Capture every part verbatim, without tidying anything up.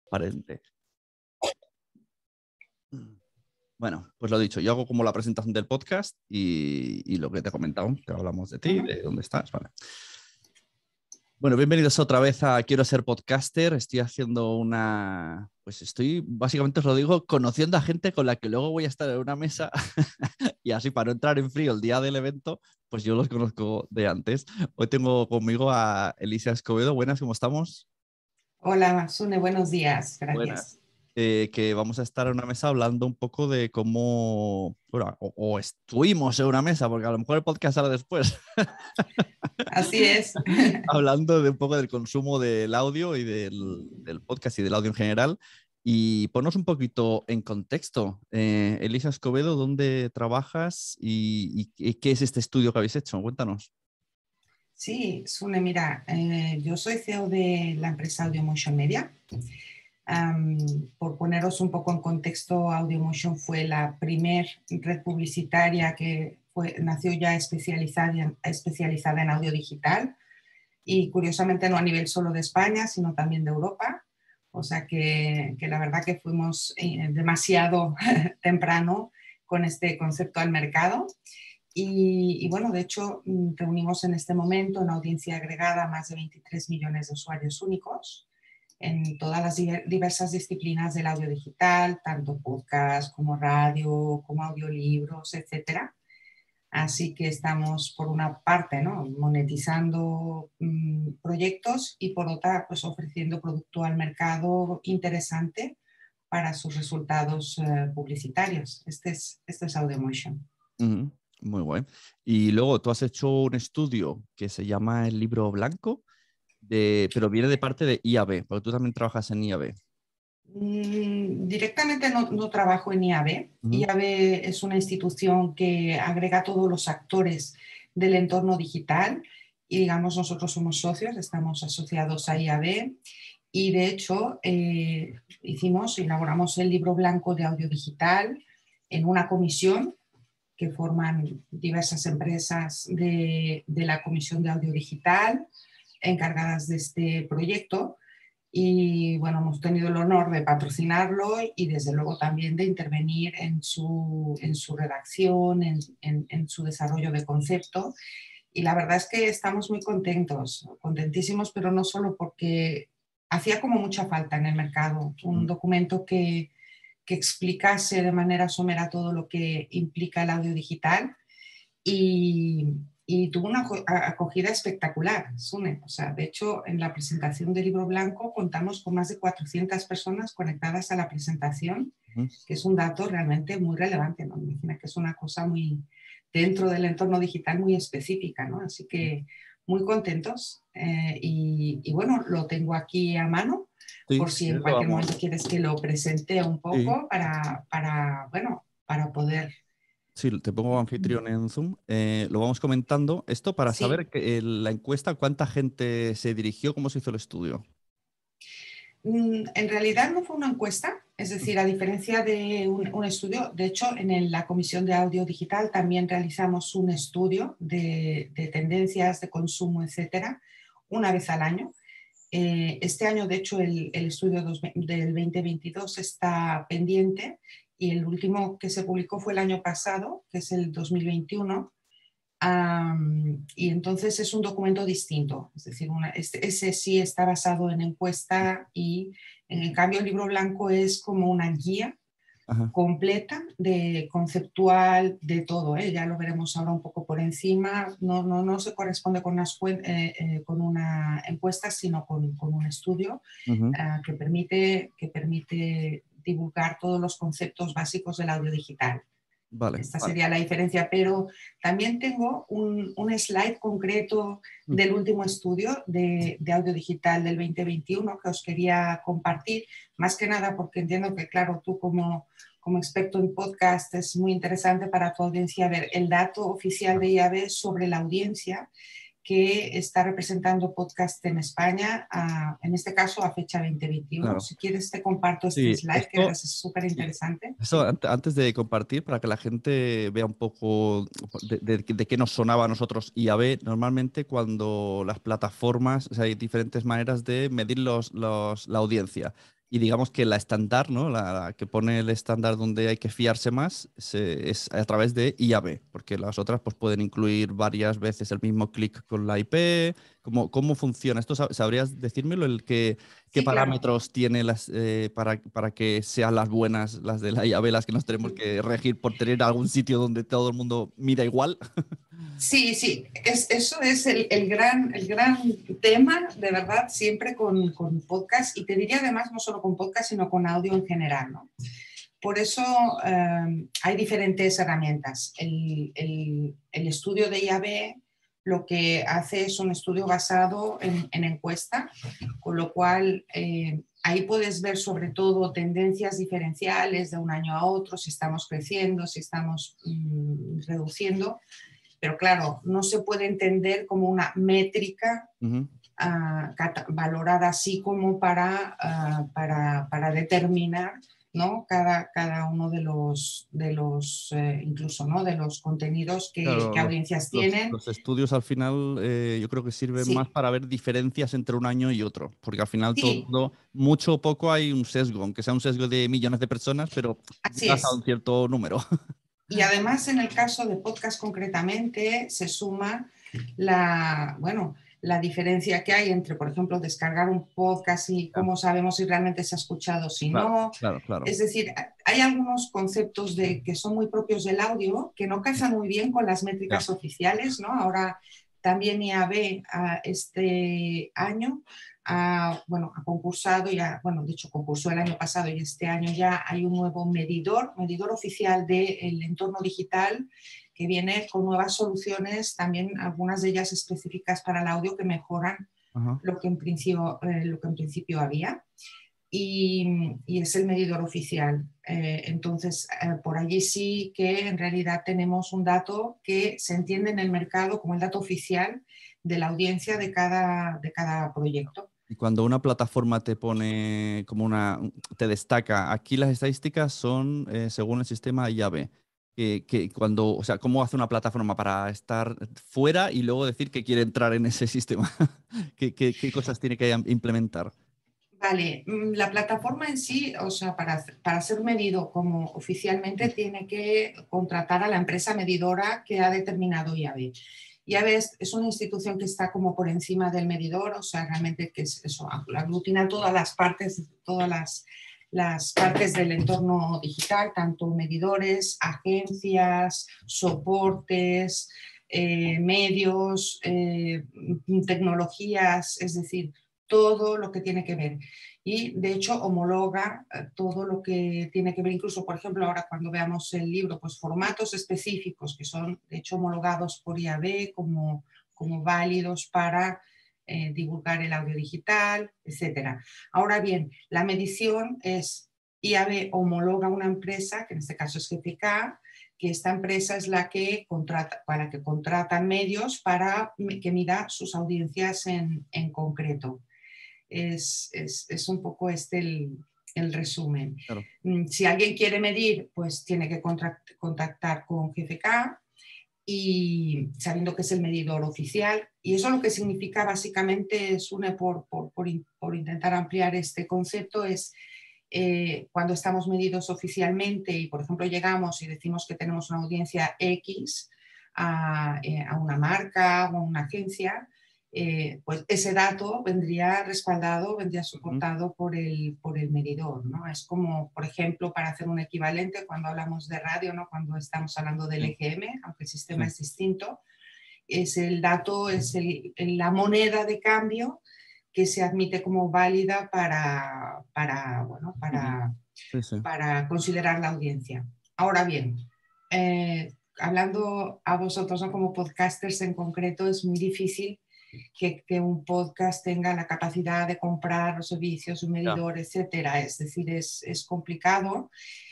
transparente. Bueno, pues lo dicho, yo hago como la presentación del podcast y, y lo que te he comentado, que hablamos de ti, Uh-huh. de dónde estás, vale. Bueno, bienvenidos otra vez a Quiero ser podcaster. Estoy haciendo una... Pues estoy, básicamente os lo digo, conociendo a gente con la que luego voy a estar en una mesa y así para no entrar en frío el día del evento, pues yo los conozco de antes. Hoy tengo conmigo a Elisa Escobedo. Buenas, ¿cómo estamos? Hola, Sune, buenos días, Buenas. gracias. Eh, que vamos a estar en una mesa hablando un poco de cómo, bueno, o, o estuvimos en una mesa, porque a lo mejor el podcast sale después, Así es. hablando de un poco del consumo del audio y del, del podcast y del audio en general. Y ponos un poquito en contexto. Eh, Elisa Escobedo, ¿dónde trabajas y, y- y qué es este estudio que habéis hecho? Cuéntanos. Sí, Sune, mira, eh, yo soy C E O de la empresa AudioMotion Media. Um, por poneros un poco en contexto, AudioMotion fue la primer red publicitaria que fue, nació ya especializada en, especializada en audio digital y curiosamente no a nivel solo de España, sino también de Europa. O sea que, que la verdad que fuimos eh, demasiado temprano con este concepto al mercado. Y, y, bueno, de hecho, reunimos en este momento una audiencia agregada a más de veintitrés millones de usuarios únicos en todas las diversas disciplinas del audio digital, tanto podcast como radio, como audiolibros, etcétera. Así que estamos, por una parte, ¿no?, monetizando mmm, proyectos y por otra, pues ofreciendo producto al mercado interesante para sus resultados uh, publicitarios. Este es, este es AudioMotion. Uh-huh. Muy bueno. Y luego tú has hecho un estudio que se llama El Libro Blanco, de, pero viene de parte de I A B, porque tú también trabajas en I A B. Mm, directamente no, no trabajo en I A B. Uh-huh. I A B es una institución que agrega a todos los actores del entorno digital y digamos nosotros somos socios, estamos asociados a I A B y de hecho eh, hicimos, elaboramos el libro blanco de audio digital en una comisión que forman diversas empresas de, de la Comisión de Audio Digital encargadas de este proyecto. Y bueno, hemos tenido el honor de patrocinarlo y desde luego también de intervenir en su, en su redacción, en, en, en su desarrollo de concepto. Y la verdad es que estamos muy contentos, contentísimos, pero no solo porque hacía como mucha falta en el mercado un documento que, que explicase de manera somera todo lo que implica el audio digital y, y tuvo una acogida espectacular, Sune. O sea, de hecho, en la presentación del libro blanco contamos con más de cuatrocientas personas conectadas a la presentación, uh-huh. que es un dato realmente muy relevante, ¿no? Me imagino que es una cosa muy dentro del entorno digital muy específica, ¿no? Así que muy contentos eh, y, y bueno, lo tengo aquí a mano sí, por si en cualquier momento quieres que lo presente un poco sí. para, para, bueno, para poder... Sí, te pongo anfitrión en Zoom. Eh, lo vamos comentando. Esto para sí. saber que la encuesta, ¿cuánta gente se dirigió? ¿Cómo se hizo el estudio? En realidad no fue una encuesta, es decir, a diferencia de un, un estudio, de hecho en el, la Comisión de Audio Digital también realizamos un estudio de, de tendencias de consumo, etcétera, una vez al año. Eh, este año, de hecho, el, el estudio dos, del veinte veintidós está pendiente y el último que se publicó fue el año pasado, que es el dos mil veintiuno. Um, y entonces es un documento distinto, es decir, una, este, ese sí está basado en encuesta y en cambio el libro blanco es como una guía Ajá. completa, de conceptual, de todo, ¿eh? Ya lo veremos ahora un poco por encima, no, no, no se corresponde con, unas, eh, eh, con una encuesta, sino con, con un estudio uh-huh. uh, que, permite, que permite divulgar todos los conceptos básicos del audio digital. Vale, Esta vale. sería la diferencia, pero también tengo un, un slide concreto del último estudio de, de audio digital del veinte veintiuno que os quería compartir, más que nada porque entiendo que, claro, tú como, como experto en podcast es muy interesante para tu audiencia ver el dato oficial de I A B sobre la audiencia que está representando podcast en España, a, en este caso a fecha veinte veintiuno. Claro. Si quieres te comparto este sí, slide, esto, que verás es súper interesante. Eso, antes de compartir, para que la gente vea un poco de, de, de qué nos sonaba a nosotros I A B, normalmente cuando las plataformas, o sea, hay diferentes maneras de medir los, los, la audiencia. Y digamos que la estándar, ¿no? La, la que pone el estándar donde hay que fiarse más se- es a través de I A B, porque las otras pues, pueden incluir varias veces el mismo clic con la I P. ¿Cómo, cómo funciona? ¿Esto sab- sabrías decírmelo? El que, ¿qué Sí, claro. parámetros tiene las, eh, para, para que sean las buenas, las de la I A B, las que nos tenemos que regir por tener algún sitio donde todo el mundo mira igual? Sí, sí, es, eso es el, el gran, el gran tema, de verdad, siempre con, con podcast, y te diría además no solo con podcast, sino con audio en general, ¿no? Por eso eh, hay diferentes herramientas. El, el, el estudio de I A B lo que hace es un estudio basado en, en encuesta, con lo cual eh, ahí puedes ver sobre todo tendencias diferenciales de un año a otro, si estamos creciendo, si estamos mmm, reduciendo. Pero claro, no se puede entender como una métrica Ujú. uh, valorada así como para, uh, para, para determinar, ¿no? cada, cada uno de los, de los eh, incluso, ¿no? de los contenidos que, Claro, que los, audiencias los- tienen. los estudios al final eh, yo creo que sirven más Sí, para ver diferencias entre un año y otro, porque al final sí, todo, mucho o poco hay un sesgo, aunque sea un sesgo de millones de personas, pero así llegas a un es. cierto número. Y además, en el caso de podcast concretamente, se suma la, bueno, la diferencia que hay entre, por ejemplo, descargar un podcast y Ya, cómo sabemos si realmente se ha escuchado, si claro, no. claro, claro. Es decir, hay algunos conceptos de, que son muy propios del audio que no casan muy bien con las Ya. métricas oficiales, ¿no? Ahora también I A B a este año ha, bueno, ha concursado, ya, bueno, de hecho concursó el año pasado y este año ya hay un nuevo medidor, medidor oficial del entorno digital que viene con nuevas soluciones, también algunas de ellas específicas para el audio que mejoran Ajá. lo que en principio, eh, lo que en principio había. Y, y, es el medidor oficial. Eh, entonces, eh, por allí sí que en realidad tenemos un dato que se entiende en el mercado como el dato oficial de la audiencia de cada, de cada proyecto. Y cuando una plataforma te pone como una, te destaca, aquí las estadísticas son eh, según el sistema I A B. Que, que cuando, o sea, ¿cómo hace una plataforma para estar fuera y luego decir que quiere entrar en ese sistema? ¿Qué, qué, qué cosas tiene que implementar? Vale, la plataforma en sí, o sea, para, para ser medido como oficialmente, tiene que contratar a la empresa medidora que ha determinado I A B. I A B es, es una institución que está como por encima del medidor, o sea, realmente que es eso, aglutina todas las partes, todas las, las partes del entorno digital, tanto medidores, agencias, soportes, eh, medios, eh, tecnologías, es decir, todo lo que tiene que ver. Y de hecho homologa todo lo que tiene que ver, incluso por ejemplo ahora cuando veamos el libro, pues formatos específicos que son de hecho homologados por I A B como, como válidos para eh, divulgar el audio digital, etcétera. Ahora bien, la medición es I A B homologa una empresa, que en este caso es G P K, que esta empresa es la que contrata, para que contratan medios para que mida sus audiencias en, en concreto. Es, es, es un poco este el, el resumen. Claro. Si alguien quiere medir, pues tiene que contactar con G F K y sabiendo que es el medidor oficial. Y eso lo que significa básicamente es una, por, por, por, por intentar ampliar este concepto, es eh, cuando estamos medidos oficialmente y, por ejemplo, llegamos y decimos que tenemos una audiencia X a, eh, a una marca o a una agencia, eh, pues ese dato vendría respaldado, vendría soportado uh-huh. por, el, por el medidor, ¿no? Es como, por ejemplo, para hacer un equivalente cuando hablamos de radio, ¿no? Cuando estamos hablando del sí. E G M, aunque el sistema sí. es distinto, es el dato, es el, la moneda de cambio que se admite como válida para, para, bueno, para, sí, sí. para considerar la audiencia. Ahora bien, eh, hablando a vosotros, ¿no? Como podcasters en concreto, es muy difícil que, que un podcast tenga la capacidad de comprar los servicios, un medidor, yeah. etcétera. Es decir, es, es complicado.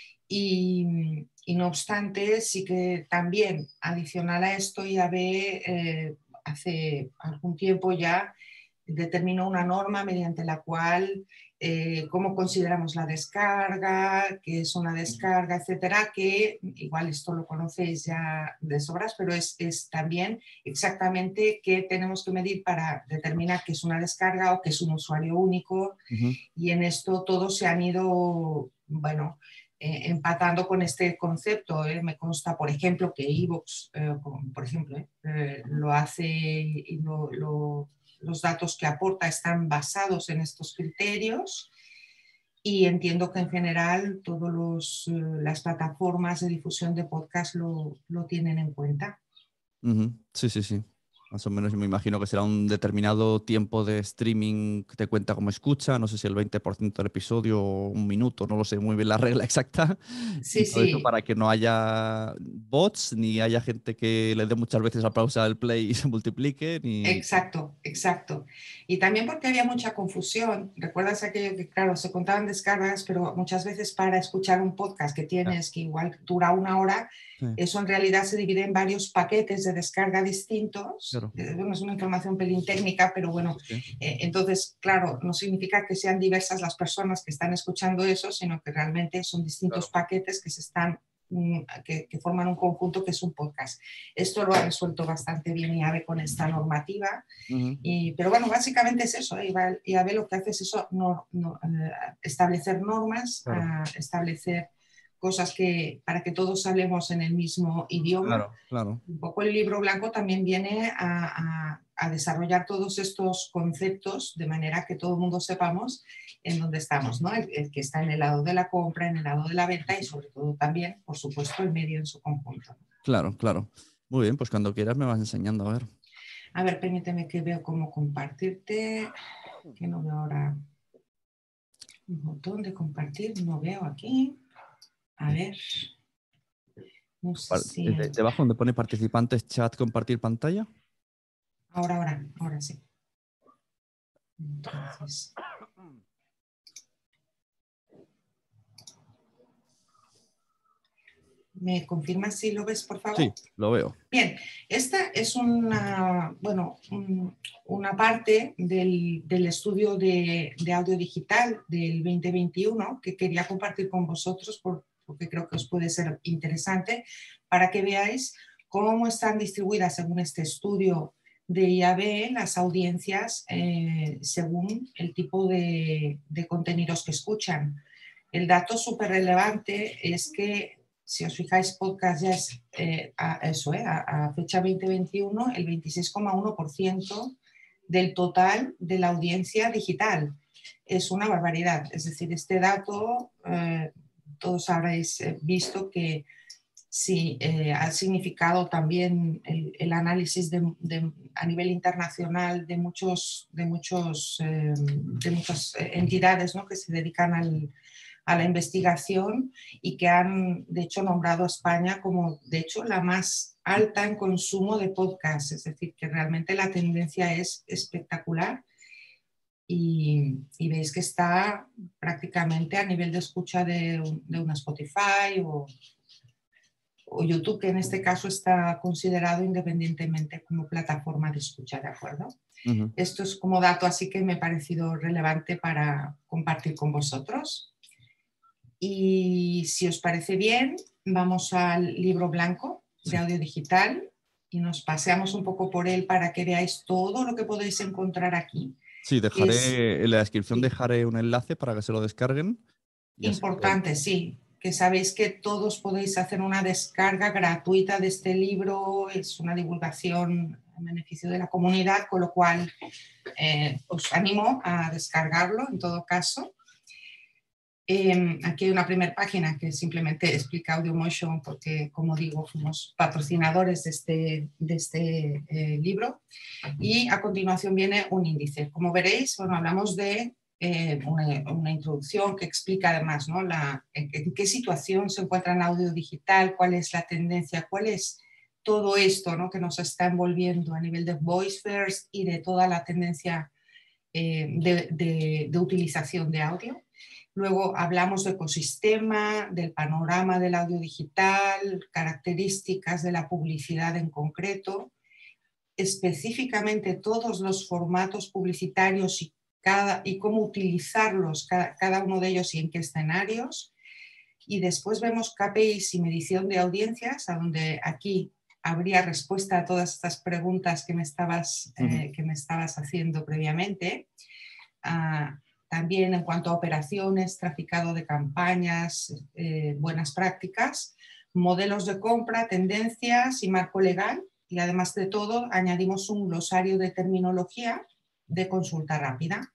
Y, y no obstante, sí que también, adicional a esto, I A B eh, hace algún tiempo ya determino una norma mediante la cual eh, cómo consideramos la descarga, qué es una descarga, etcétera, que igual esto lo conocéis ya de sobras, pero es, es también exactamente qué tenemos que medir para determinar qué es una descarga o qué es un usuario único. Uh-huh. Y en esto todos se han ido, bueno, eh, empatando con este concepto. ¿eh? Me consta, por ejemplo, que iVoox, eh, por ejemplo, eh, eh, lo hace y lo... lo los datos que aporta están basados en estos criterios y entiendo que en general todas las plataformas de difusión de podcast lo, lo tienen en cuenta. Uh-huh. Sí, sí, sí. Más o menos me imagino que será un determinado tiempo de streaming que te cuenta como escucha, no sé si el veinte por ciento del episodio o un minuto, no lo sé muy bien la regla exacta. Sí, Y todo eso sí. para que no haya bots, ni haya gente que le dé muchas veces a pausa al play y se multiplique, ni... Exacto, exacto. Y también porque había mucha confusión. ¿Recuerdas aquello que, claro, se contaban descargas, pero muchas veces para escuchar un podcast que tienes, que igual dura una hora, Sí, eso en realidad se divide en varios paquetes de descarga distintos. claro. Eh, bueno, es una información pelín técnica, pero bueno, Sí, sí. eh, entonces, claro, no significa que sean diversas las personas que están escuchando eso, sino que realmente son distintos Claro. paquetes que se están Que, que forman un conjunto que es un podcast. Esto lo ha resuelto bastante bien I A B con esta normativa, Uh-huh. y, pero bueno, básicamente es eso, ¿eh? I A B lo que hace es eso, no, no, eh, establecer normas, Claro, uh, establecer cosas que, para que todos hablemos en el mismo idioma. claro, claro. Un poco el libro blanco también viene a, a, a desarrollar todos estos conceptos de manera que todo el mundo sepamos en dónde estamos, ¿no? El, el que está en el lado de la compra, en el lado de la venta y sobre todo también, por supuesto, el medio en su conjunto. Claro, claro. Muy bien, pues cuando quieras me vas enseñando, a ver. A ver, permíteme que veo cómo compartirte, que no veo ahora un botón de compartir, no veo aquí. A ver, no sé si... De- debajo donde pone participantes, chat, compartir pantalla. Ahora, ahora, ahora sí. Entonces... ¿Me confirmas si lo ves, por favor? Sí, lo veo. Bien, esta es una, bueno, un, una parte del, del estudio de, de audio digital del veinte veintiuno que quería compartir con vosotros por, porque creo que os puede ser interesante para que veáis cómo están distribuidas según este estudio de I A B las audiencias eh, según el tipo de, de contenidos que escuchan. El dato súper relevante es que si os fijáis, podcast ya es eh, a, eso, eh, a, a fecha veinte veintiuno, el veintiséis coma uno por ciento del total de la audiencia digital. Es una barbaridad. Es decir, este dato, eh, todos habréis visto que sí, eh, ha significado también el, el análisis de, de, a nivel internacional de, muchos, de, muchos, eh, de muchas entidades, ¿no? que se dedican al a la investigación y que han, de hecho, nombrado a España como, de hecho, la más alta en consumo de podcast. Es decir, que realmente la tendencia es espectacular y, y veis que está prácticamente a nivel de escucha de, de una Spotify o, o YouTube, que en este caso está considerado independientemente como plataforma de escucha, ¿de acuerdo? Uh-huh. Esto es como dato, así que me ha parecido relevante para compartir con vosotros. Y si os parece bien, vamos al libro blanco de Sí. audio digital y nos paseamos un poco por él para que veáis todo lo que podéis encontrar aquí. Sí, Es dejaré en la descripción sí, dejaré un enlace para que se lo descarguen. Y así pueden- importante, sí, que sabéis que todos podéis hacer una descarga gratuita de este libro. Es una divulgación en beneficio de la comunidad, con lo cual eh, os animo a descargarlo en todo caso. Eh, aquí hay una primera página que simplemente explica AudioMotion porque, como digo, fuimos patrocinadores de este, de este eh, libro. Y a continuación viene un índice. Como veréis, bueno, hablamos de eh, una, una introducción que explica además, ¿no? la, en, en qué situación se encuentra el audio digital, cuál es la tendencia, cuál es todo esto, ¿no? que nos está envolviendo a nivel de Voice First y de toda la tendencia eh, de, de, de utilización de audio. Luego hablamos de ecosistema, del panorama del audio digital, características de la publicidad en concreto. específicamente todos los formatos publicitarios y, cada, y cómo utilizarlos, cada, cada uno de ellos y en qué escenarios. Y después vemos K P Is y medición de audiencias, a donde aquí habría respuesta a todas estas preguntas que me estabas, eh, que me estabas haciendo previamente. Uh, también en cuanto a operaciones, traficado de campañas, eh, buenas prácticas, modelos de compra, tendencias y marco legal. Y además de todo, añadimos un glosario de terminología de consulta rápida.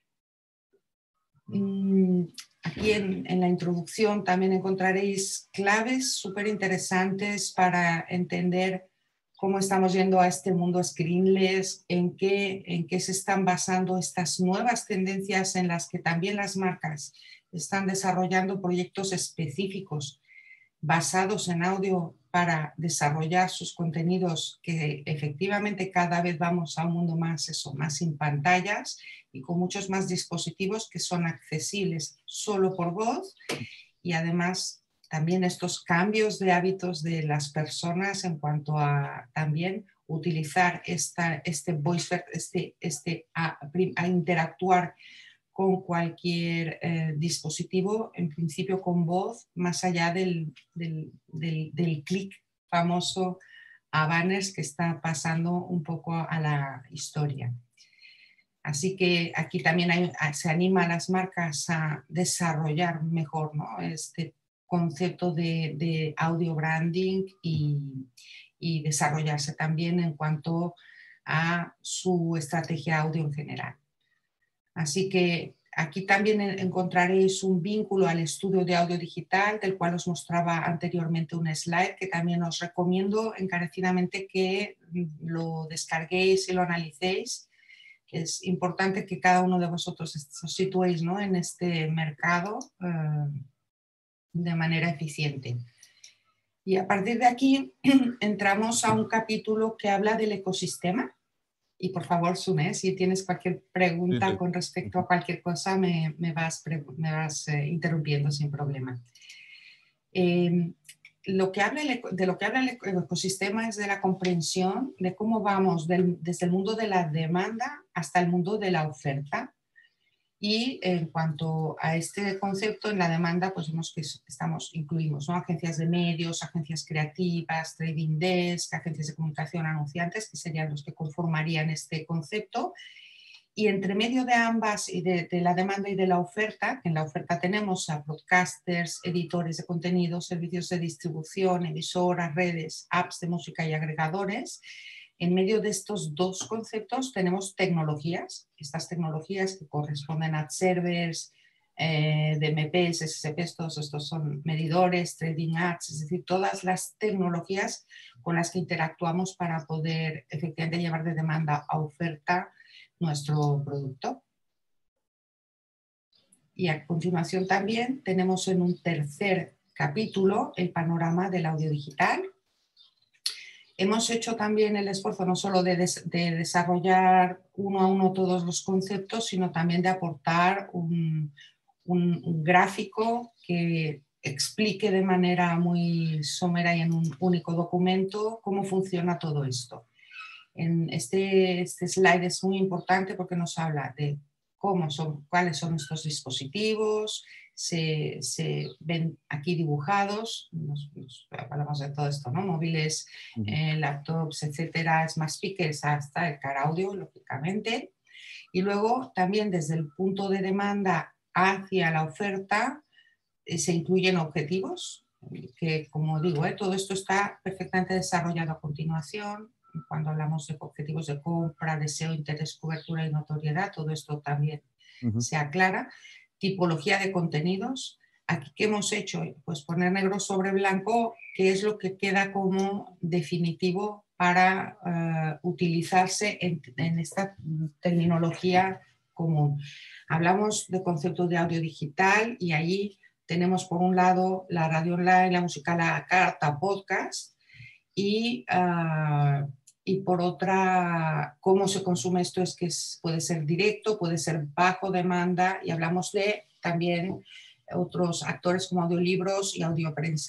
Mm, aquí en, en la introducción también encontraréis claves súper interesantes para entender cómo estamos yendo a este mundo screenless, en qué, en qué se están basando estas nuevas tendencias en las que también las marcas están desarrollando proyectos específicos basados en audio para desarrollar sus contenidos, que efectivamente cada vez vamos a un mundo más, eso, más sin pantallas y con muchos más dispositivos que son accesibles solo por voz, y además también estos cambios de hábitos de las personas en cuanto a también utilizar esta, este voice, este, este, a, a interactuar con cualquier eh, dispositivo, en principio con voz, más allá del, del, del, del clic famoso a banners que está pasando un poco a la historia. Así que aquí también hay, se anima a las marcas a desarrollar mejor, ¿no?, este concepto de, de audio branding y, y desarrollarse también en cuanto a su estrategia audio en general. Así que aquí también encontraréis un vínculo al estudio de audio digital, del cual os mostraba anteriormente un slide, que también os recomiendo encarecidamente que lo descarguéis y lo analicéis. Es importante que cada uno de vosotros os situéis, ¿no?, en este mercado eh, de manera eficiente. Y a partir de aquí entramos a un capítulo que habla del ecosistema. Y por favor, Sune, si tienes cualquier pregunta sí, sí. con respecto a cualquier cosa, me, me vas, me vas eh, interrumpiendo sin problema. Eh, lo que habla el, de lo que habla el ecosistema es de la comprensión de cómo vamos del, desde el mundo de la demanda hasta el mundo de la oferta. Y en cuanto a este concepto, en la demanda, pues vemos que estamos, incluimos, ¿no?, agencias de medios, agencias creativas, trading desk, agencias de comunicación, anunciantes, que serían los que conformarían este concepto. Y entre medio de ambas, y de, de la demanda y de la oferta, en la oferta tenemos a broadcasters, editores de contenido, servicios de distribución, emisoras, redes, apps de música y agregadores. En medio de estos dos conceptos tenemos tecnologías, estas tecnologías que corresponden a servers, eh, D M Ps, S S Ps, todos estos son medidores, trading ads, es decir, todas las tecnologías con las que interactuamos para poder efectivamente llevar de demanda a oferta nuestro producto. Y a continuación también tenemos en un tercer capítulo el panorama del audio digital. Hemos hecho también el esfuerzo no solo de, des de desarrollar uno a uno todos los conceptos, sino también de aportar un, un, un gráfico que explique de manera muy somera y en un único documento cómo funciona todo esto. En este, este slide es muy importante porque nos habla de cómo son, cuáles son estos dispositivos. Se, se ven aquí dibujados, nos, nos hablamos de todo esto, ¿no?, móviles, uh-huh. eh, laptops, etcétera, smart speakers hasta el car audio, lógicamente. Y luego también desde el punto de demanda hacia la oferta eh, se incluyen objetivos, que como digo, eh, todo esto está perfectamente desarrollado a continuación. Cuando hablamos de objetivos de compra, deseo, interés, cobertura y notoriedad, todo esto también uh-huh. se aclara. Tipología de contenidos. Aquí, ¿qué hemos hecho? Pues poner negro sobre blanco qué es lo que queda como definitivo para uh, utilizarse en, en esta terminología común. Hablamos de concepto de audio digital y ahí tenemos por un lado la radio online, la música a la carta, podcast, y, uh, y por otra, cómo se consume esto es que es, puede ser directo, puede ser bajo demanda, y hablamos de también otros actores como audiolibros y audioprensa.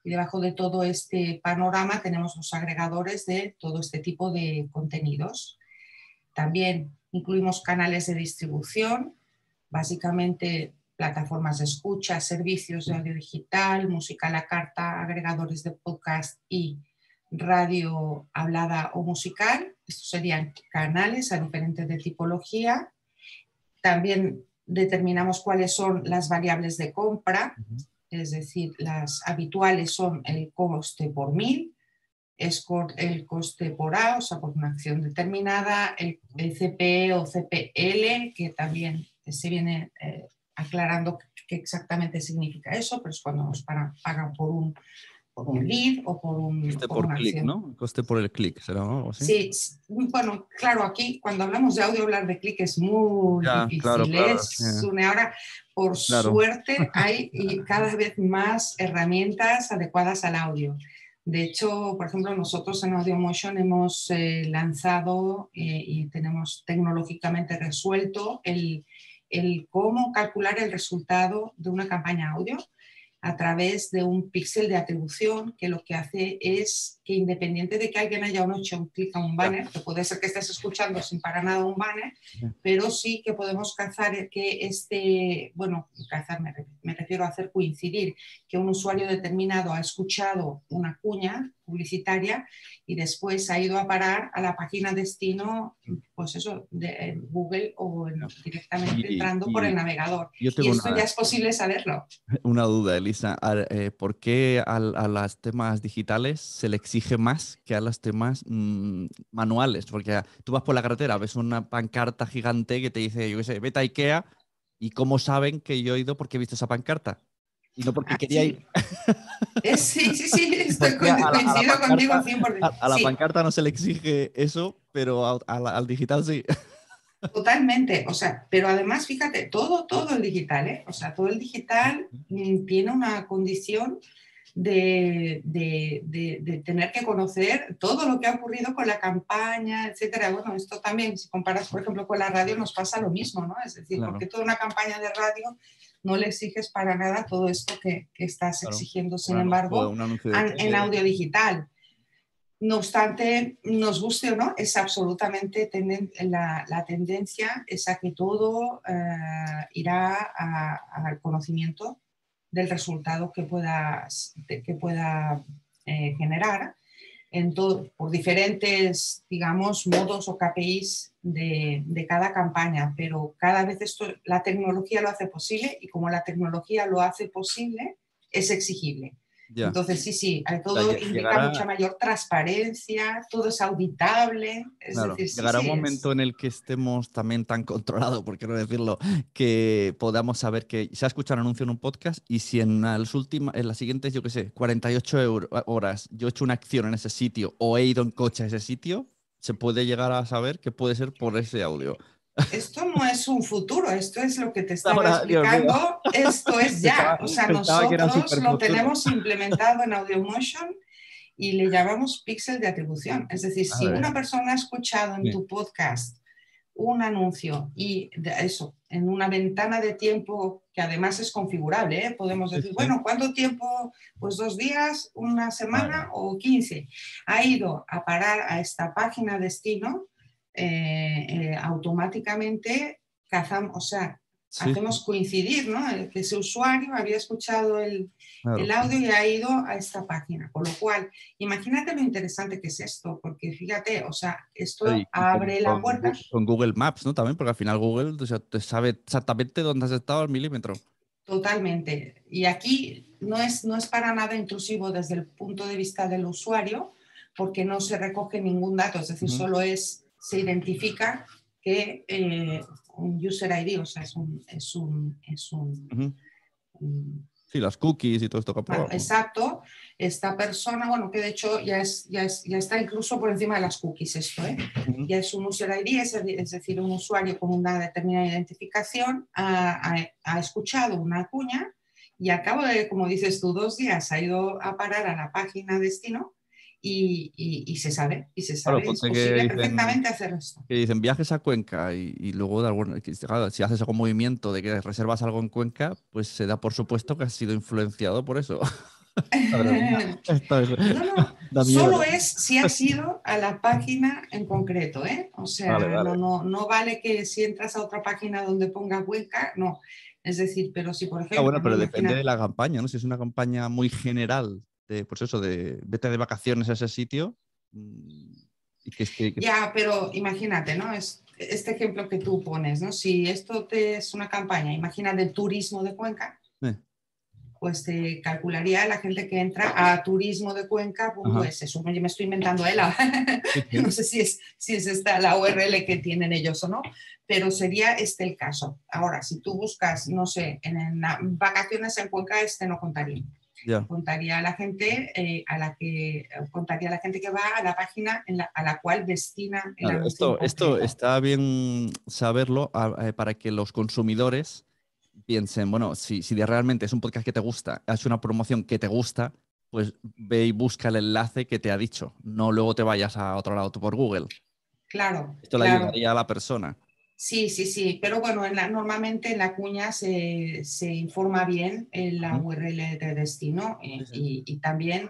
Y debajo de todo este panorama tenemos los agregadores de todo este tipo de contenidos. También incluimos canales de distribución, básicamente plataformas de escucha, servicios de audio digital, música a la carta, agregadores de podcast y radio hablada o musical. Estos serían canales a diferentes de tipología. También determinamos cuáles son las variables de compra, uh-huh. Es decir, las habituales son el coste por mil, el coste por A, o sea, por una acción determinada, el, el C P E o C P L, que también se viene eh, aclarando qué exactamente significa eso, pero es cuando nos pagan, pagan por un, por un lead o por un... Coste por por una clic, acción. ¿no? Coste por el clic, ¿será algo así? Sí, bueno, claro, aquí cuando hablamos de audio, hablar de clic es muy ya, difícil. Claro, claro, Es sí. una hora, por Claro. suerte, hay y cada vez más herramientas adecuadas al audio. De hecho, por ejemplo, nosotros en AudioMotion hemos eh, lanzado eh, y tenemos tecnológicamente resuelto el, el cómo calcular el resultado de una campaña audio a través de un píxel de atribución que lo que hace es que, independiente de que alguien haya hecho un clic a un banner, que puede ser que estés escuchando sin para nada un banner, pero sí que podemos cazar que este, bueno, cazar me, me refiero a hacer coincidir que un usuario determinado ha escuchado una cuña publicitaria y después ha ido a parar a la página destino, pues eso, de Google o en, directamente y, entrando y, por el navegador. Yo tengo y esto una... ya es posible saberlo. Una duda, Elisa. Eh, ¿Por qué a, a los temas digitales se le exige más que a los temas mmm, manuales? Porque tú vas por la carretera, ves una pancarta gigante que te dice, yo qué sé, vete a IKEA, y ¿cómo saben que yo he ido porque he visto esa pancarta? Y no porque Ah, quería sí. ir. Es, sí, sí, sí, estoy Porque a la, a la coincido contigo pancarta, cien por ciento. a, a la Sí. pancarta no se le exige eso, pero a, a la, al digital sí. Totalmente, o sea, pero además, fíjate, todo, todo el digital, ¿eh? O sea, todo el digital mm, tiene una condición de, de, de, de tener que conocer todo lo que ha ocurrido con la campaña, etcétera. Bueno, esto también, si comparas, por ejemplo, con la radio, nos pasa lo mismo, ¿no? Es decir, Claro. porque toda una campaña de radio no le exiges para nada todo esto que, que estás Claro. exigiendo, sin Un embargo, anuncio, un anuncio de en, en audio digital. No obstante, nos guste o no, es absolutamente tenden la, la tendencia es a que todo eh, irá al conocimiento del resultado que pueda, que pueda eh, generar en todo, por diferentes, digamos, modos o K P Is de, de cada campaña, pero cada vez esto, la tecnología lo hace posible y como la tecnología lo hace posible, es exigible. Ya. Entonces, sí, sí, todo O sea, implica llegará... mucha mayor transparencia, todo es auditable. Es Claro, decir, sí, llegará sí, un momento es... en el que estemos también tan controlados, por qué no decirlo, que podamos saber que se ha escuchado un anuncio en un podcast y si en las últimas, en las siguientes, yo qué sé, cuarenta y ocho horas yo he hecho una acción en ese sitio o he ido en coche a ese sitio, se puede llegar a saber que puede ser por ese audio. Esto no es un futuro, esto es lo que te estaba Ahora, Dios mío. explicando, esto es ya. Pensaba, O sea, pensaba que era nosotros lo superfuturo. tenemos implementado en AudioMotion y le llamamos píxel de atribución. Es decir, si Madre. una persona ha escuchado en Sí. tu podcast un anuncio y de eso, en una ventana de tiempo que además es configurable, ¿eh? Podemos decir, Sí, sí. bueno, ¿cuánto tiempo? Pues dos días, una semana Vale. o quince. Ha ido a parar a esta página destino, eh, eh, automáticamente cazamos, o sea, Sí, hacemos sí. coincidir, ¿no? Que ese usuario había escuchado el, Claro. el audio y ha ido a esta página. Con lo cual, imagínate lo interesante que es esto, porque fíjate, o sea, esto Y, y abre con, la con, puerta. con Google Maps, ¿no? También, porque al final Google, o sea, te sabe exactamente dónde has estado al milímetro. Totalmente. Y aquí no es, no es para nada intrusivo desde el punto de vista del usuario, porque no se recoge ningún dato, es decir, uh-huh. solo es, se identifica que eh, un user I D, o sea, es un... Es un, es un, uh-huh. un Sí, las cookies y todo esto que bueno, aprobamos. exacto, esta persona, bueno, que de hecho ya, es, ya, es, ya está incluso por encima de las cookies esto, ¿eh? Uh-huh. Ya es un user I D, es, es decir, un usuario con una determinada identificación ha, ha, ha escuchado una cuña y al cabo de, como dices tú, dos días ha ido a parar a la página destino y, y, y se sabe, y se sabe, claro, es posible dicen, perfectamente hacer esto. Que dicen viajes a Cuenca y, y luego de alguna, claro, si haces algún movimiento de que reservas algo en Cuenca, pues se da por supuesto que has sido influenciado por eso. Madre mía, esto es- No, no, da miedo, solo ¿eh? es si has ido a la página en concreto, ¿eh? O Vale, sea, no, vale. no, no vale que si entras a otra página donde ponga Cuenca, no. Es decir, pero si por Ah, bueno, ejemplo, no pero depende de imagina, la campaña, ¿no? Si es una campaña muy general, de, pues eso, de vete de vacaciones a ese sitio, mm, y que es que, que- ya, pero imagínate, ¿no? Es este ejemplo que tú pones, ¿no? Si esto te es una campaña, imagina del turismo de Cuenca, eh, pues te calcularía la gente que entra a ajá, turismodecuenca.es. Eso me me estoy inventando, ¿eh? La- sí, no sí, sé si es, si es esta la U R L que tienen ellos o no, pero sería este el caso. Ahora, si tú buscas, no sé, en, en la- vacaciones en Cuenca, este no contaría. ya. Contaría a la gente eh, a la que contaría a la gente que va a la página en la- a la cual destina el Claro, anuncio en esto, esto concreto. está bien saberlo a- eh, para que los consumidores piensen, bueno, si, si de realmente es un podcast que te gusta, has una promoción que te gusta, pues ve y busca el enlace que te ha dicho. No luego te vayas a otro lado tú por Google. Claro, Esto le claro. ayudaría a la persona. Sí, sí, sí, pero bueno, en la, normalmente en la cuña se, se informa bien en la Ujú. U R L de destino Sí, eh, sí. y, y también,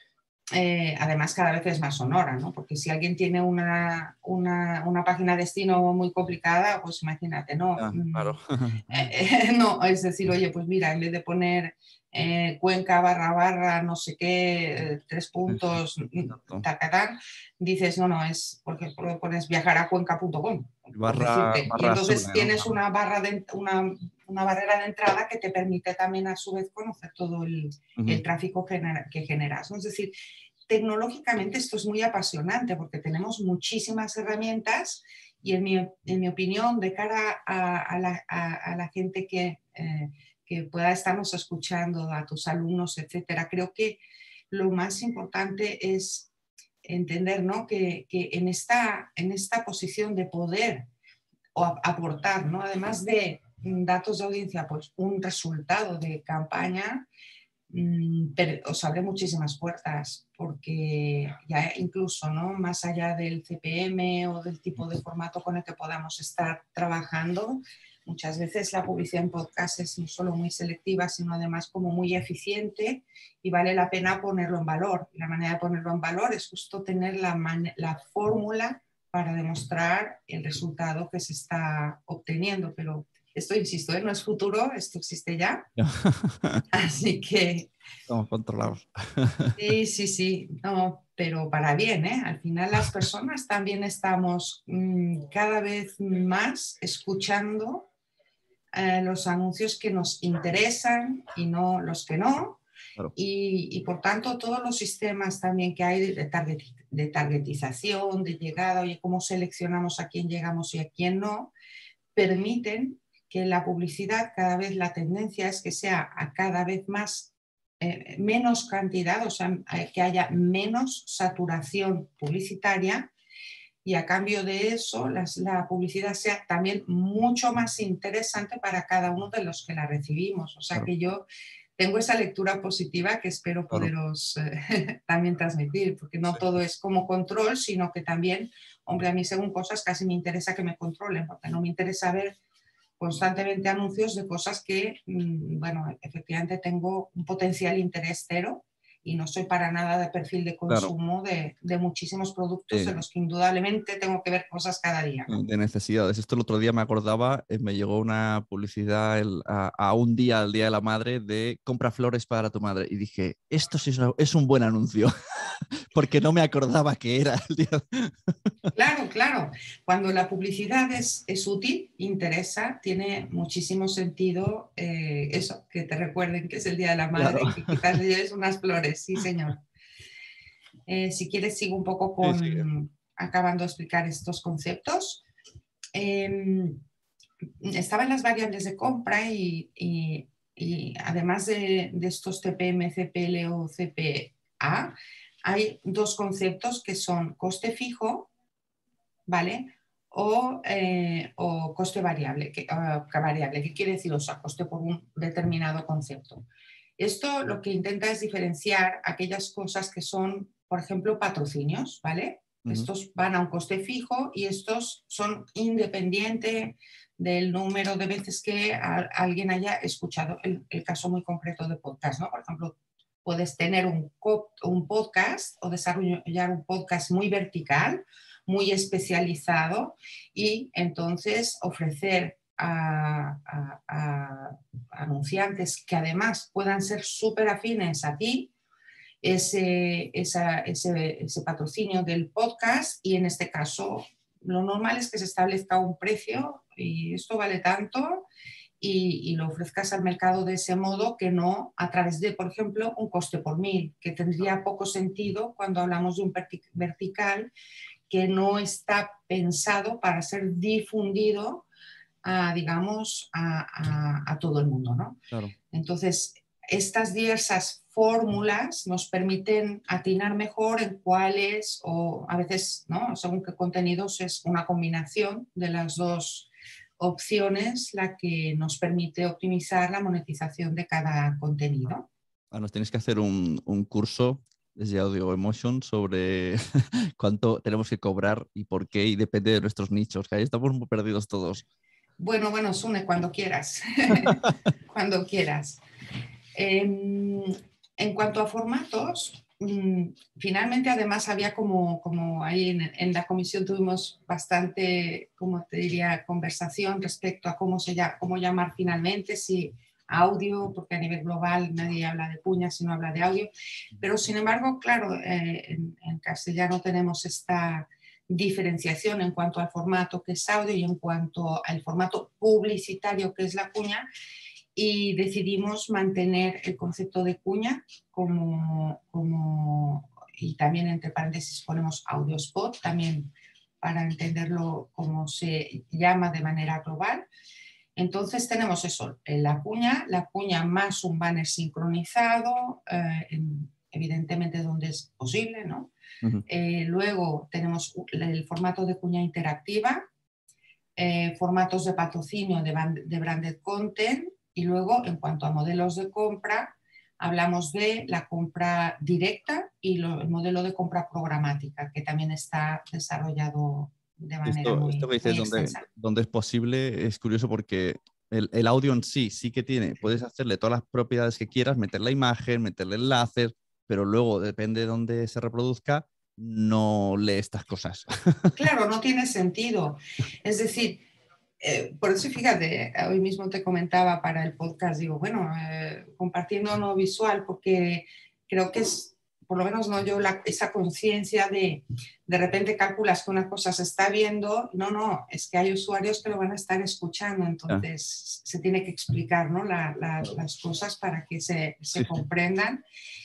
eh, además, cada vez es más sonora, ¿no? Porque si alguien tiene una, una, una página destino muy complicada, pues imagínate, ¿no? Ya, Mm, claro. eh, eh, no, es decir, oye, pues mira, en vez de poner eh, Cuenca barra barra, no sé qué, eh, tres Sí, sí, puntos, mm, exacto. tacatán, dices, no, no, es porque pones viajar a cuenca punto com, por Barra, decirte. Y barra entonces Sune, ¿no? tienes una, barra de, una, una barrera de entrada que te permite también a su vez conocer todo el, Ujú. el tráfico genera, que generas, ¿no? Es decir, tecnológicamente esto es muy apasionante porque tenemos muchísimas herramientas y en mi, en mi opinión, de cara a, a, la, a, a la, gente que, eh, que pueda estarnos escuchando, a tus alumnos, etcétera, creo que lo más importante es entender, ¿no? que, que en, esta, en esta posición de poder o aportar, ¿no? Además de datos de audiencia, pues un resultado de campaña, pero os abre muchísimas puertas porque ya incluso, ¿no? Más allá del C P M o del tipo de formato con el que podamos estar trabajando, muchas veces la publicidad en podcast es no solo muy selectiva, sino además como muy eficiente y vale la pena ponerlo en valor. Y la manera de ponerlo en valor es justo tener la, la fórmula para demostrar el resultado que se está obteniendo, pero esto, insisto, ¿eh? No es futuro, esto existe ya. Así que Estamos controlados. sí, sí, sí, no, pero para bien, ¿eh? Al final las personas también estamos mmm, cada vez más escuchando eh, los anuncios que nos interesan y no los que no. Claro. Y, y por tanto todos los sistemas también que hay de, target, de targetización, de llegada, oye, cómo seleccionamos a quién llegamos y a quién no, permiten que la publicidad cada vez la tendencia es que sea a cada vez más eh, menos cantidad, o sea, que haya menos saturación publicitaria y a cambio de eso las, la publicidad sea también mucho más interesante para cada uno de los que la recibimos. O sea Claro, que yo tengo esa lectura positiva que espero claro. poderos eh, también transmitir, porque no Sí. todo es como control, sino que también, hombre, a mí según cosas casi me interesa que me controlen, porque no me interesa ver constantemente anuncios de cosas que, bueno, efectivamente tengo un potencial interés cero y no soy para nada de perfil de Claro. consumo de, de muchísimos productos de Eh, los que indudablemente tengo que ver cosas cada día, ¿no? de necesidades. Esto el otro día me acordaba, eh, me llegó una publicidad el- a, a un día, al Día de la Madre, de compra flores para tu madre. Y dije, esto sí es, una- es un buen anuncio, porque no me acordaba que era el día. Claro, claro. Cuando la publicidad es, es útil, interesa, tiene muchísimo sentido eh, eso, que te recuerden que es el Día de la Claro. Madre y que quizás le lleves unas flores, sí, señor. Eh, si quieres, sigo un poco Sí, sí. con acabando de explicar estos conceptos. Eh, estaba en las variables de compra y, y, y además de, de estos T P M, C P L o C P A, hay dos conceptos que son coste fijo, ¿vale? O, eh, o coste variable, que, uh, variable, que quiere decir, o sea, coste por un determinado concepto. Esto lo que intenta es diferenciar aquellas cosas que son, por ejemplo, patrocinios, ¿vale? Ujú. Estos van a un coste fijo y estos son independientes del número de veces que a, alguien haya escuchado el, el caso muy concreto de podcast, ¿no? Por ejemplo, puedes tener un, un podcast o desarrollar un podcast muy vertical, muy especializado y entonces ofrecer a, a, a anunciantes que además puedan ser súper afines a ti ese, esa, ese, ese patrocinio del podcast y en este caso lo normal es que se establezca un precio y esto vale tanto y, y lo ofrezcas al mercado de ese modo que no a través de, por ejemplo, un coste por mil, que tendría poco sentido cuando hablamos de un vertical que no está pensado para ser difundido a, digamos, a, a, a todo el mundo, ¿no? Claro. Entonces, estas diversas fórmulas nos permiten atinar mejor en cuáles, o a veces, ¿no?, según qué contenidos, es una combinación de las dos opciones la que nos permite optimizar la monetización de cada contenido. Ah, nos tienes que hacer un, un curso desde Audio Emotion sobre cuánto tenemos que cobrar y por qué, y depende de nuestros nichos, que ahí estamos muy perdidos todos. Bueno, bueno, Sune, cuando quieras. Cuando quieras. Eh, en cuanto a formatos, mmm, finalmente además había como, como ahí en, en la comisión tuvimos bastante, como te diría, conversación respecto a cómo, se llama, cómo llamar finalmente, si audio, porque a nivel global nadie habla de cuña, sino habla de audio. Pero sin embargo, claro, eh, en, en castellano tenemos esta diferenciación en cuanto al formato que es audio y en cuanto al formato publicitario que es la cuña, y decidimos mantener el concepto de cuña como, como y también entre paréntesis ponemos audio spot también para entenderlo como se llama de manera global. Entonces tenemos eso, la cuña, la cuña más un banner sincronizado, eh, en, evidentemente donde es posible, ¿no? Uh-huh. Eh, luego tenemos el formato de cuña interactiva, eh, formatos de patrocinio de, band, de branded content y luego en cuanto a modelos de compra hablamos de la compra directa y lo, el modelo de compra programática que también está desarrollado de manera esto, muy, esto que dices muy donde, extensa. donde es posible es curioso porque el, el audio en sí sí que tiene, puedes hacerle todas las propiedades que quieras, meter la imagen, meterle enlaces, pero luego depende de dónde se reproduzca, no lee estas cosas. Claro, no tiene sentido. Es decir, eh, por eso fíjate, hoy mismo te comentaba para el podcast, digo, bueno, eh, compartiendo no visual, porque creo que es, por lo menos no yo, la, esa conciencia de de repente calculas que una cosa se está viendo, no, no, es que hay usuarios que lo van a estar escuchando, entonces ah. se tiene que explicar, ¿no?, la, la, las cosas para que se, se sí. comprendan.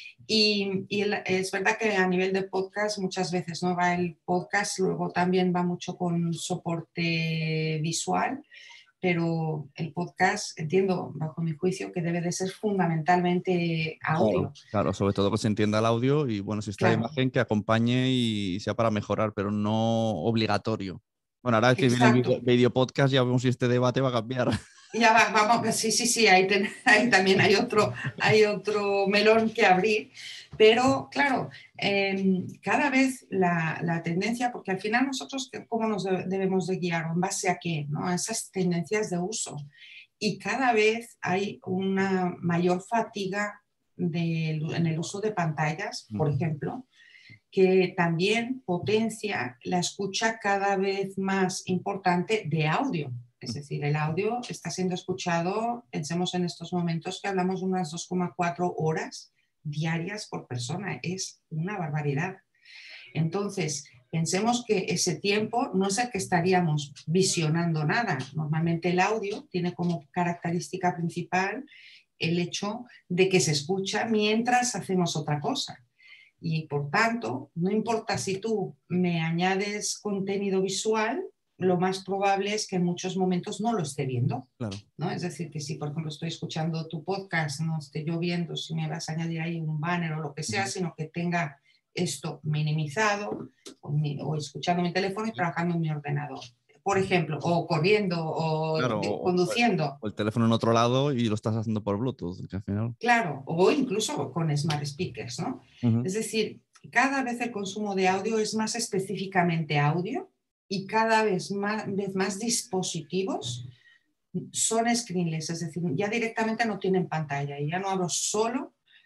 Y, y el, es verdad que a nivel de podcast muchas veces no va el podcast, luego también va mucho con soporte visual, pero el podcast entiendo, bajo mi juicio, que debe de ser fundamentalmente audio. Claro, claro, sobre todo que se entienda el audio y bueno, si está claro. la imagen que acompañe y sea para mejorar, pero no obligatorio. Bueno, ahora que Exacto. viene el video podcast ya vemos si este debate va a cambiar. Ya va, vamos, sí, sí, sí, ahí, ten, ahí también hay otro, hay otro melón que abrir, pero claro, eh, cada vez la, la tendencia, porque al final nosotros, ¿cómo nos debemos de guiar? ¿En base a qué? ¿No? A esas tendencias de uso. Y cada vez hay una mayor fatiga de, en el uso de pantallas, por ejemplo, que también potencia la escucha cada vez más importante de audio. Es decir, el audio está siendo escuchado, pensemos en estos momentos que hablamos de unas dos coma cuatro horas diarias por persona. Es una barbaridad. Entonces, pensemos que ese tiempo no es el que estaríamos visionando nada. Normalmente el audio tiene como característica principal el hecho de que se escucha mientras hacemos otra cosa. Y por tanto, no importa si tú me añades contenido visual, lo más probable es que en muchos momentos no lo esté viendo. Claro. ¿No? Es decir, que si por ejemplo estoy escuchando tu podcast, no esté yo viendo si me vas a añadir ahí un banner o lo que sea, uh-huh. sino que tenga esto minimizado o, mi, o escuchando mi teléfono y trabajando en mi ordenador. Por ejemplo, o corriendo o claro, conduciendo. O, o el teléfono en otro lado y lo estás haciendo por Bluetooth, que al final... Claro, o incluso con smart speakers, ¿no? Uh-huh. Es decir, cada vez el consumo de audio es más específicamente audio y cada vez más, vez más dispositivos son screenless, es decir, ya directamente no tienen pantalla y ya no hablo solo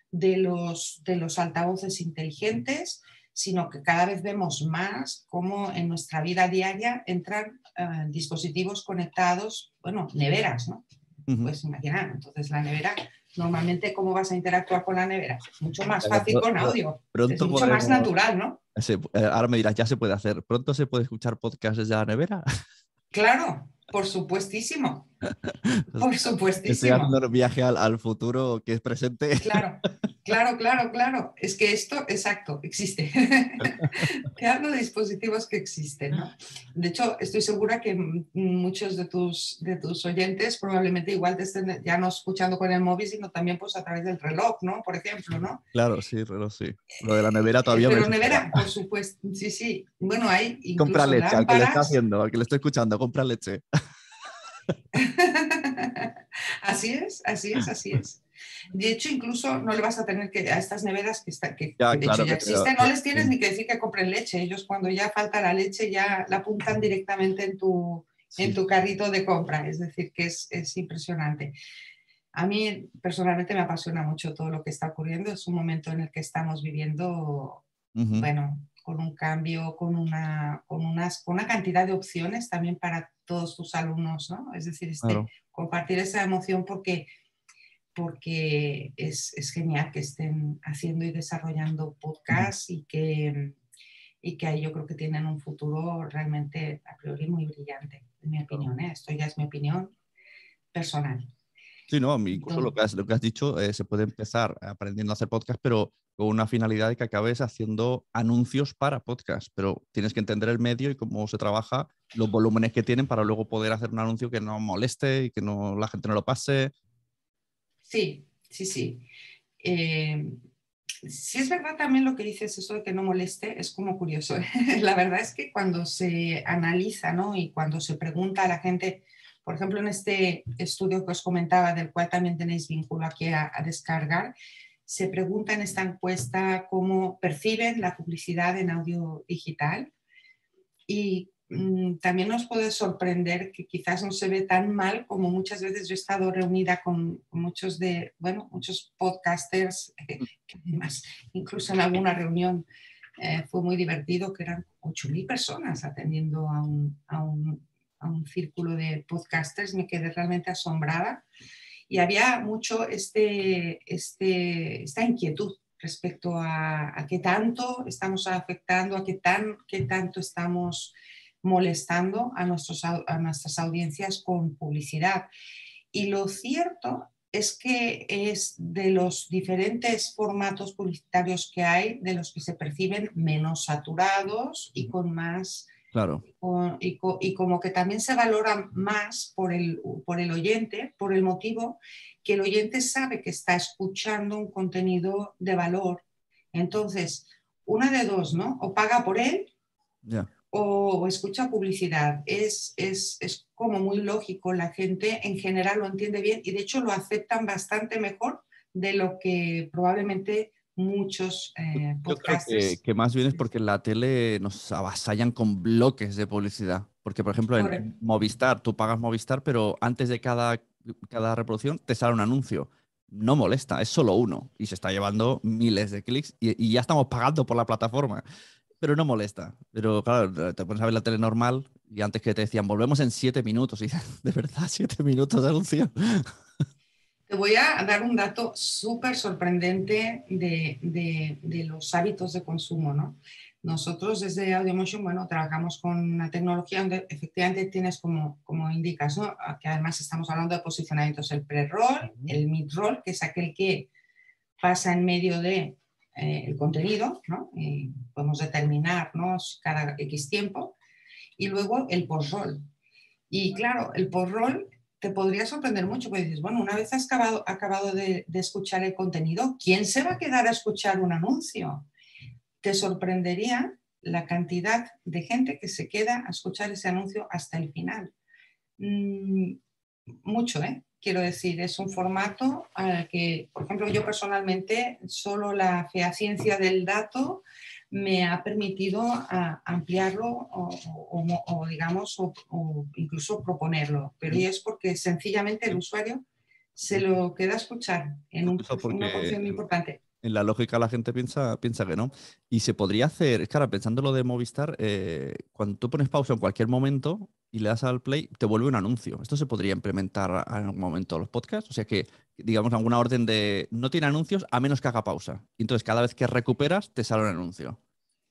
de los, de los altavoces inteligentes, sino que cada vez vemos más cómo en nuestra vida diaria entran uh, dispositivos conectados, bueno, neveras, ¿no? Uh-huh. Pues imaginar, entonces la nevera, normalmente, ¿cómo vas a interactuar con la nevera? Es mucho más fácil con audio, Pronto es mucho podremos... más natural, ¿no? Se, ahora me dirás, ya se puede hacer. ¿Pronto se puede escuchar podcasts desde la nevera? Claro, por supuestísimo. Por Estoy supuestísimo. haciendo un viaje al, al futuro que es presente. Claro, claro, claro, claro. Es que esto, exacto, existe. Te hablo de dispositivos que existen, ¿no? De hecho, estoy segura que muchos de tus, de tus oyentes probablemente igual te estén ya no escuchando con el móvil, sino también pues a través del reloj, ¿no? Por ejemplo, ¿no? Claro, sí, reloj, sí. Lo de la nevera Eh, todavía me pero supera. nevera, por supuesto, sí, sí. Bueno, hay Compra incluso leche, al que le está lámparas. haciendo, al que le estoy escuchando, compra leche. Así es, así es, así es. De hecho, incluso no le vas a tener que, a estas neveras que, está, que, Ya, que de hecho claro ya que te lo- existen, no les tienes sí. ni que decir que compren leche. Ellos cuando ya falta la leche ya la apuntan directamente en tu, en Sí. tu carrito de compra. Es decir, que es, es impresionante. A mí personalmente me apasiona mucho todo lo que está ocurriendo. Es un momento en el que estamos viviendo, Uh-huh. bueno, con un cambio, con una, con, unas, con una cantidad de opciones también para todos tus alumnos, ¿no? Es decir, este, Claro. compartir esa emoción porque, porque es, es genial que estén haciendo y desarrollando podcasts y que, y que ahí yo creo que tienen un futuro realmente a priori muy brillante, en mi opinión, ¿eh? Esto ya es mi opinión personal. Sí, no, incluso lo Entonces, que has, lo que has dicho, eh, se puede empezar aprendiendo a hacer podcast, pero con una finalidad de que acabes haciendo anuncios para podcast. Pero tienes que entender el medio y cómo se trabaja, los volúmenes que tienen para luego poder hacer un anuncio que no moleste y que no, la gente no lo pase. sí, sí, sí. Eh, sí es verdad también lo que dices, eso de que no moleste, es como curioso. La verdad es que cuando se analiza, ¿no? Y cuando se pregunta a la gente, por ejemplo, en este estudio que os comentaba, del cual también tenéis vínculo aquí a, a descargar, se pregunta en esta encuesta cómo perciben la publicidad en audio digital y mmm, también nos puede sorprender que quizás no se ve tan mal como muchas veces yo he estado reunida con, con muchos de, bueno, muchos podcasters, eh, que además incluso en alguna reunión eh, fue muy divertido, que eran ocho mil personas atendiendo a un, a, un, a un círculo de podcasters, me quedé realmente asombrada y había mucho este, este, esta inquietud respecto a, a qué tanto estamos afectando, a qué, tan, qué tanto estamos molestando a, nuestros, a nuestras audiencias con publicidad. Y lo cierto es que es de los diferentes formatos publicitarios que hay, de los que se perciben menos saturados y con más... Claro. Y, y como que también se valora más por el, por el oyente, por el motivo que el oyente sabe que está escuchando un contenido de valor. Entonces, una de dos, ¿no? O paga por él, Yeah. o, o escucha publicidad. Es, es, es como muy lógico, la gente en general lo entiende bien y de hecho lo aceptan bastante mejor de lo que probablemente muchos eh, Yo creo que, podcasters. que más bien es porque en la tele nos avasallan con bloques de publicidad. Porque, por ejemplo, en, Correcto. en Movistar, tú pagas Movistar, pero antes de cada, cada reproducción te sale un anuncio. No molesta, es solo uno. Y se está llevando miles de clics y, y ya estamos pagando por la plataforma. Pero no molesta. Pero claro, te pones a ver la tele normal y antes que te decían, volvemos en siete minutos. Y dices, ¿de verdad siete minutos de anuncio? Te voy a dar un dato súper sorprendente de, de, de los hábitos de consumo, ¿no? Nosotros desde AudioMotion, bueno, trabajamos con una tecnología donde efectivamente tienes como, como indicas, ¿no? Que además estamos hablando de posicionamientos, el pre-roll, el mid-roll, que es aquel que pasa en medio de eh, el contenido, ¿no? Y podemos determinarnos cada X tiempo, y luego el post-roll. Y claro, el post-roll te podría sorprender mucho, porque dices, bueno, una vez has acabado, acabado de, de escuchar el contenido, ¿quién se va a quedar a escuchar un anuncio? Te sorprendería la cantidad de gente que se queda a escuchar ese anuncio hasta el final. Mm, mucho, ¿eh? Quiero decir, es un formato al que, por ejemplo, yo personalmente, solo la fehaciencia del dato me ha permitido a, ampliarlo o, o, o digamos, o, o incluso proponerlo. Pero y es porque sencillamente el usuario se lo queda a escuchar en un, una porción Porque importante. en la lógica la gente piensa, piensa que no. Y se podría hacer, es que ahora pensando lo de Movistar, eh, cuando tú pones pausa en cualquier momento y le das al play, te vuelve un anuncio. ¿Esto se podría implementar en algún momento en los podcasts? O sea que, digamos, alguna orden de no tiene anuncios a menos que haga pausa. Y entonces cada vez que recuperas te sale un anuncio.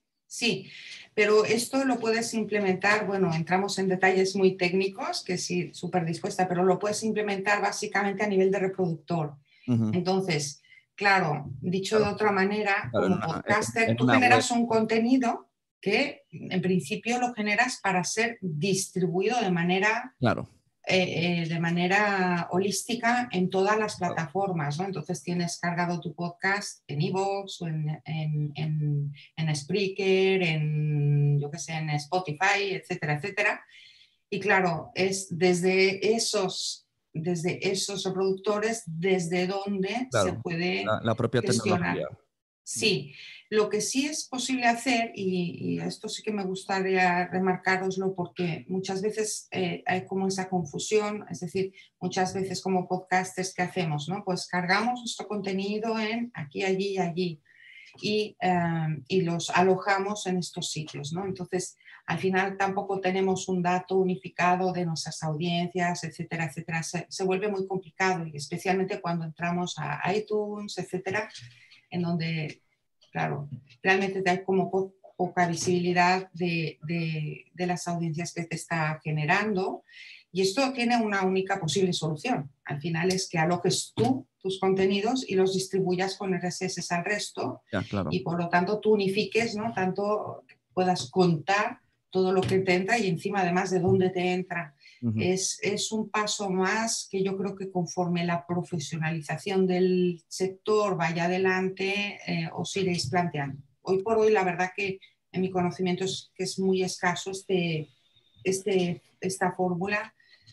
Sí, pero esto lo puedes implementar, bueno, entramos en detalles muy técnicos, que sí, súper dispuesta, pero lo puedes implementar básicamente a nivel de reproductor. Uh-huh. Entonces, claro, dicho Claro, de otra manera, claro, en como una, podcaster, en tú una web. generas un contenido que en principio lo generas para ser distribuido de manera, Claro. eh, eh, de manera holística en todas las Claro. plataformas, ¿no? Entonces tienes cargado tu podcast en iVoox o en, en, en, en Spreaker, en, yo qué sé, en Spotify, etcétera, etcétera. Y claro, es desde esos, desde esos reproductores desde donde se Claro, puede la, la propia tecnología. gestionar. Sí, lo que sí es posible hacer, y, y esto sí que me gustaría remarcaroslo porque muchas veces eh, hay como esa confusión, es decir, muchas veces como podcasters, ¿qué hacemos? ¿No? Pues cargamos nuestro contenido en aquí, allí y allí y, eh, y los alojamos en estos sitios, ¿no? Entonces, al final tampoco tenemos un dato unificado de nuestras audiencias, etcétera, etcétera. Se, se vuelve muy complicado, y especialmente cuando entramos a iTunes, etcétera, en donde, claro, realmente hay como po poca visibilidad de, de, de las audiencias que te está generando. Y esto tiene una única posible solución. Al final es que alojes tú tus contenidos y los distribuyas con R S S al resto. Ya, claro. Y por lo tanto tú unifiques, ¿no? Tanto puedas contar todo lo que te entra y encima además de dónde te entra. Uh-huh. Es, es un paso más que yo creo que conforme la profesionalización del sector vaya adelante, eh, os iréis planteando. Hoy por hoy la verdad que en mi conocimiento es que es muy escaso este, este, esta fórmula,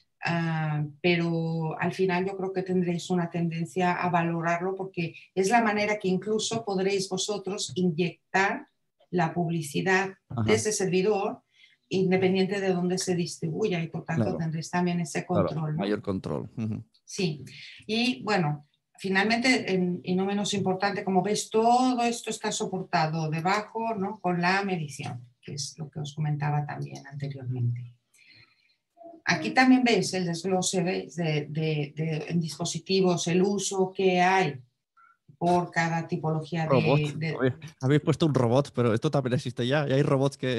uh, pero al final yo creo que tendréis una tendencia a valorarlo porque es la manera que incluso podréis vosotros inyectar la publicidad Ajá. de ese servidor independiente de dónde se distribuya y por tanto claro. tendréis también ese control. Claro, ¿no? Mayor control. Uh-huh. Sí, y bueno, finalmente, en, y no menos importante, como veis, todo esto está soportado debajo, ¿no? Con la medición, que es lo que os comentaba también anteriormente. Aquí también veis el desglose, ¿veis? De, de, de, en dispositivos, el uso que hay por cada tipología robot. de... de... Habéis, habéis puesto un robot, pero esto también existe ya. Y hay robots que...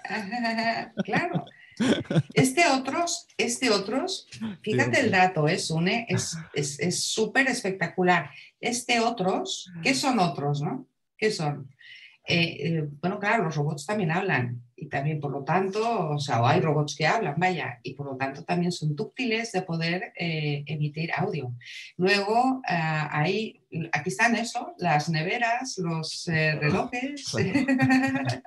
Claro. Este otros, este otros, fíjate el dato, ¿eh, Sune? Es súper es, es espectacular. Este otros, ¿qué son otros, no? ¿Qué son? Eh, eh, bueno, claro, los robots también hablan y también, por lo tanto, o sea, o hay robots que hablan, vaya, y por lo tanto también son dúctiles de poder eh, emitir audio. Luego, eh, hay, aquí están eso, las neveras, los eh, relojes. Claro.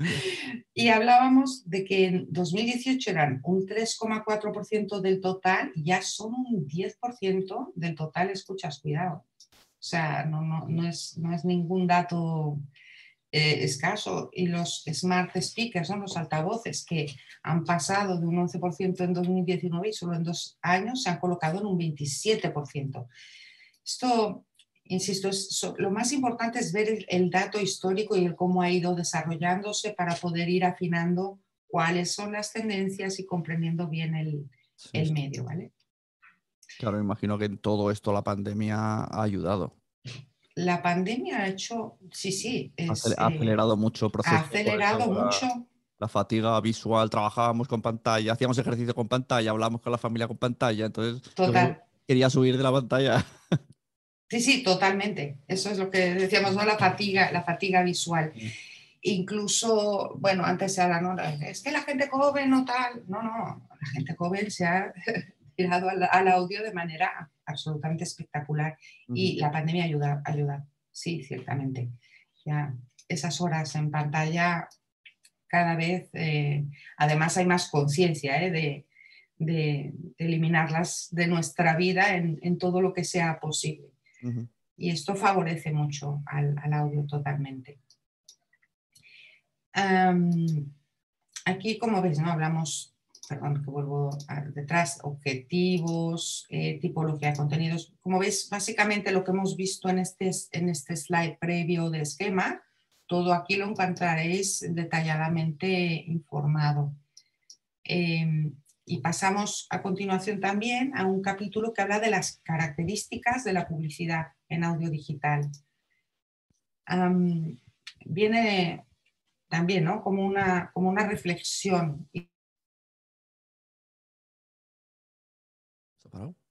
Y hablábamos de que en dos mil dieciocho eran un tres coma cuatro por ciento del total, ya son un diez por ciento del total, escuchas, cuidado. O sea, no, no, no, es, no es ningún dato eh, escaso. Y los smart speakers, son los altavoces que han pasado de un once por ciento en dos mil diecinueve y solo en dos años se han colocado en un veintisiete por ciento. Esto... Insisto, es, lo más importante es ver el, el dato histórico y el cómo ha ido desarrollándose para poder ir afinando cuáles son las tendencias y comprendiendo bien el, sí, el medio, ¿vale? Claro, me imagino que en todo esto la pandemia ha ayudado. La pandemia ha hecho, sí, sí. Es, ha acelerado eh, mucho el proceso. Ha acelerado mucho. La fatiga visual, trabajábamos con pantalla, hacíamos ejercicio con pantalla, hablábamos con la familia con pantalla, entonces Total. Yo quería subir de la pantalla. Sí, sí, totalmente. Eso es lo que decíamos, ¿no? La fatiga, la fatiga visual. Sí. Incluso, bueno, antes se habla, ¿no? Es que la gente joven no tal. No, no, la gente joven se ha tirado al, al audio de manera absolutamente espectacular. Uh-huh. Y la pandemia ayuda, ayuda, sí, ciertamente. Ya, esas horas en pantalla cada vez, eh, además hay más conciencia eh, de, de, de eliminarlas de nuestra vida en, en todo lo que sea posible. Uh-huh. Y esto favorece mucho al, al audio totalmente. Um, aquí, como veis, ¿no? Hablamos perdón, que vuelvo detrás, objetivos, eh, tipología de contenidos. Como ves, básicamente lo que hemos visto en este, en este slide previo de esquema, todo aquí lo encontraréis detalladamente informado. Eh, y pasamos a continuación también a un capítulo que habla de las características de la publicidad en audio digital. Um, viene también, ¿no?, como una, como una reflexión. ¿Se ha parado?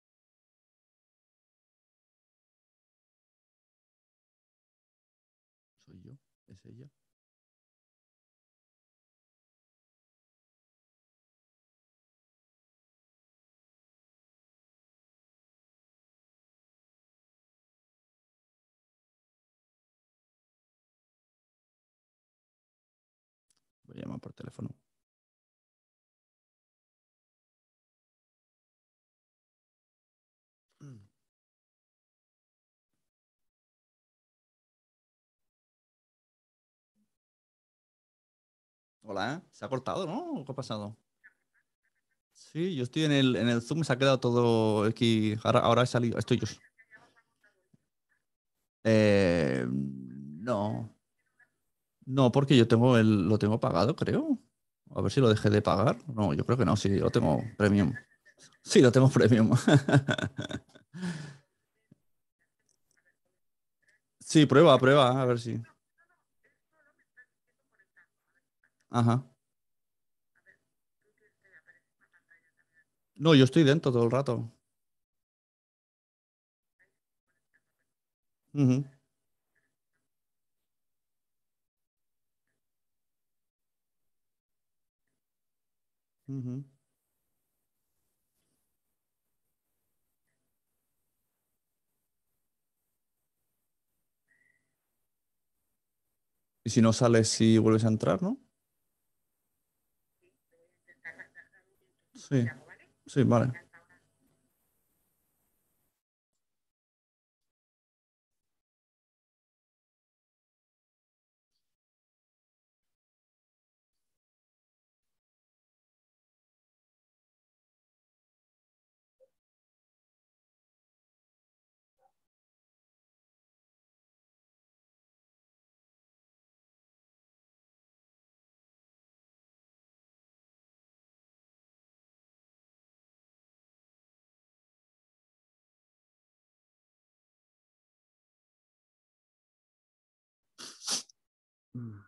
¿Soy yo? ¿Es ella? Voy a llamar por teléfono. Hola, ¿se ha cortado, no? ¿Qué ha pasado? Sí, yo estoy en el, en el Zoom, se ha quedado todo aquí. Ahora, ahora he salido, estoy yo. Eh, no, no, porque yo tengo el, lo tengo pagado, creo. A ver si lo dejé de pagar. No, yo creo que no, sí, lo tengo premium. Sí, lo tengo premium. Sí, prueba, prueba, a ver si. Ajá. No, yo estoy dentro todo el rato. Ujú, ujú. Y si no sales, si vuelves a entrar, ¿no? Sí, sí, vale. Mm.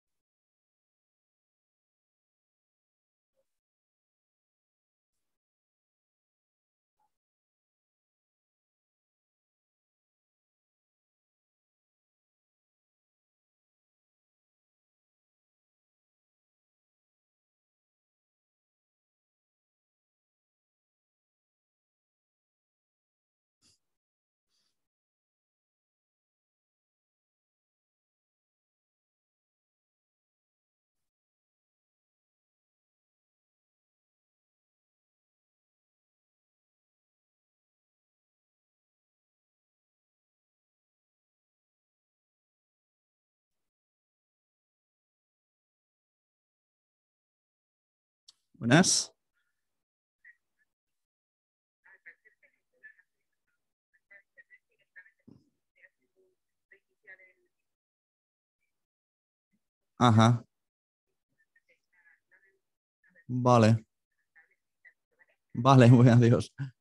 Buenas. Ajá. Vale. Vale, muy adiós.